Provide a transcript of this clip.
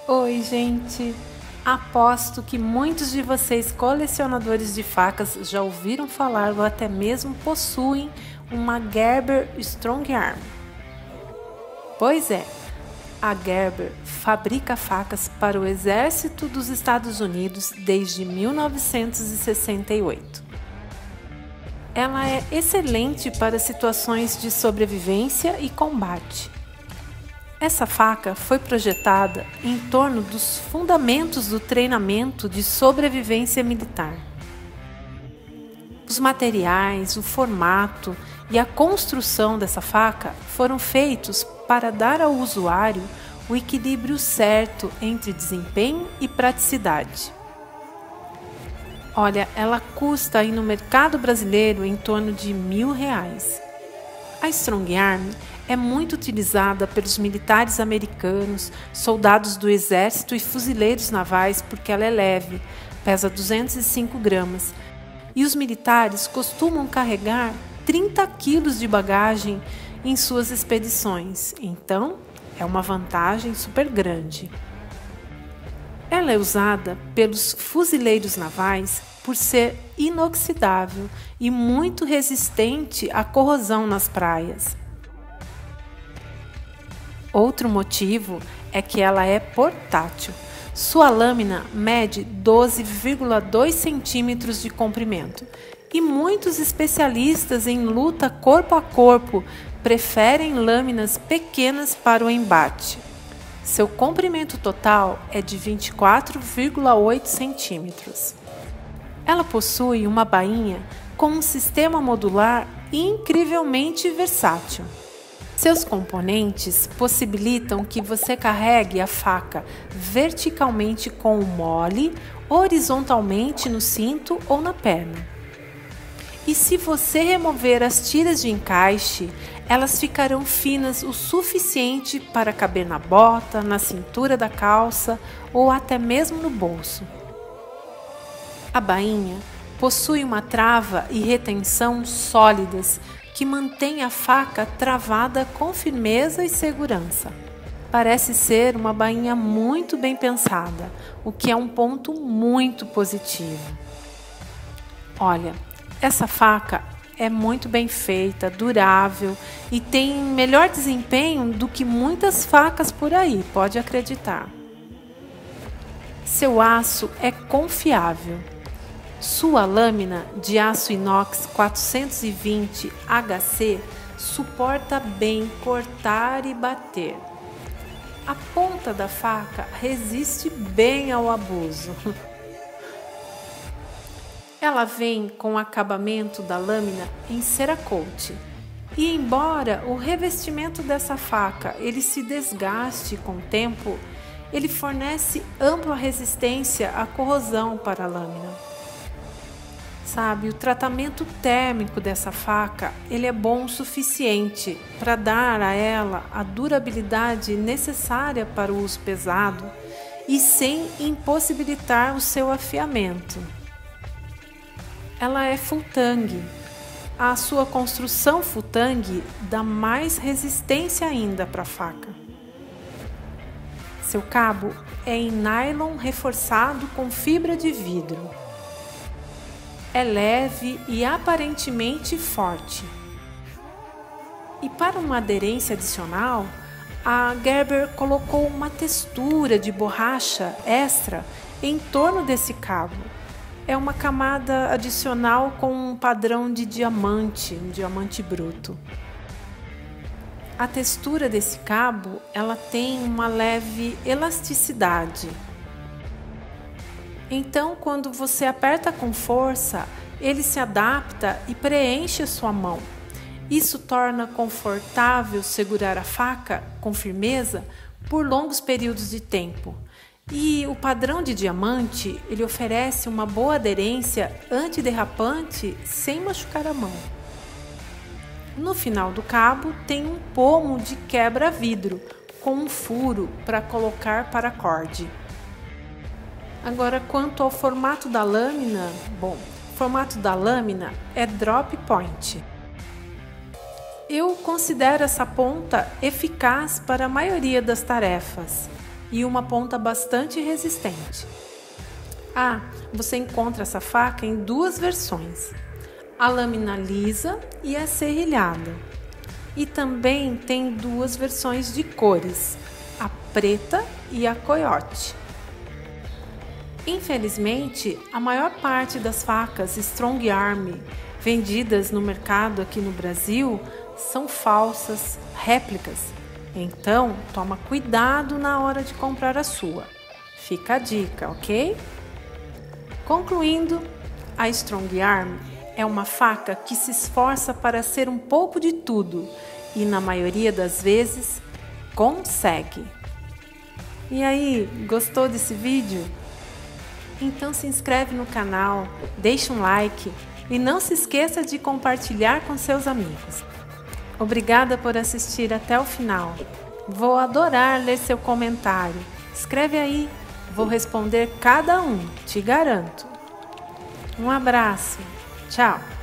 Oi, gente! Aposto que muitos de vocês, colecionadores de facas, já ouviram falar ou até mesmo possuem uma Gerber Strong Arm. Pois é, a Gerber fabrica facas para o Exército dos Estados Unidos desde 1968. Ela é excelente para situações de sobrevivência e combate. Essa faca foi projetada em torno dos fundamentos do treinamento de sobrevivência militar. Os materiais, o formato e a construção dessa faca foram feitos para dar ao usuário o equilíbrio certo entre desempenho e praticidade. Olha, ela custa aí no mercado brasileiro em torno de R$1.000. A Strong Arm é muito utilizada pelos militares americanos, soldados do exército e fuzileiros navais porque ela é leve, pesa 205 gramas. E os militares costumam carregar 30 quilos de bagagem em suas expedições, então é uma vantagem super grande. Ela é usada pelos fuzileiros navais por ser inoxidável e muito resistente à corrosão nas praias. Outro motivo é que ela é portátil. Sua lâmina mede 12,2 centímetros de comprimento e muitos especialistas em luta corpo a corpo preferem lâminas pequenas para o embate. Seu comprimento total é de 24,8 centímetros. Ela possui uma bainha com um sistema modular incrivelmente versátil. Seus componentes possibilitam que você carregue a faca verticalmente com o mole, horizontalmente no cinto ou na perna. E se você remover as tiras de encaixe, elas ficarão finas o suficiente para caber na bota, na cintura da calça ou até mesmo no bolso. A bainha possui uma trava e retenção sólidas que mantém a faca travada com firmeza e segurança. Parece ser uma bainha muito bem pensada, o que é um ponto muito positivo. Olha, essa faca é muito bem feita, durável e tem melhor desempenho do que muitas facas por aí, pode acreditar. Seu aço é confiável. Sua lâmina de aço inox 420 HC suporta bem cortar e bater. A ponta da faca resiste bem ao abuso. Ela vem com o acabamento da lâmina em Cerakote. E embora o revestimento dessa faca ele se desgaste com o tempo, ele fornece ampla resistência à corrosão para a lâmina. Sabe, o tratamento térmico dessa faca ele é bom o suficiente para dar a ela a durabilidade necessária para o uso pesado e sem impossibilitar o seu afiamento. Ela é full tang. A sua construção full tang dá mais resistência ainda para a faca. Seu cabo é em nylon reforçado com fibra de vidro. É leve e aparentemente forte. E para uma aderência adicional, a Gerber colocou uma textura de borracha extra em torno desse cabo. É uma camada adicional com um padrão de diamante, um diamante bruto. A textura desse cabo, ela tem uma leve elasticidade. Então, quando você aperta com força, ele se adapta e preenche a sua mão. Isso torna confortável segurar a faca com firmeza por longos períodos de tempo. E o padrão de diamante, ele oferece uma boa aderência antiderrapante sem machucar a mão. No final do cabo tem um pomo de quebra-vidro com um furo para colocar paracorde. Agora, quanto ao formato da lâmina, o formato da lâmina é drop point. Eu considero essa ponta eficaz para a maioria das tarefas. e uma ponta bastante resistente. Ah, você encontra essa faca em duas versões, a lâmina lisa e a serrilhada. E também tem duas versões de cores, a preta e a coiote. Infelizmente, a maior parte das facas Strong Arm vendidas no mercado aqui no Brasil são falsas, réplicas. Então, toma cuidado na hora de comprar a sua. Fica a dica, ok? Concluindo, a Strong Arm é uma faca que se esforça para ser um pouco de tudo e, na maioria das vezes, consegue. E aí, gostou desse vídeo? Então se inscreve no canal, deixa um like e não se esqueça de compartilhar com seus amigos. Obrigada por assistir até o final. Vou adorar ler seu comentário. Escreve aí, vou responder cada um, te garanto. Um abraço, tchau!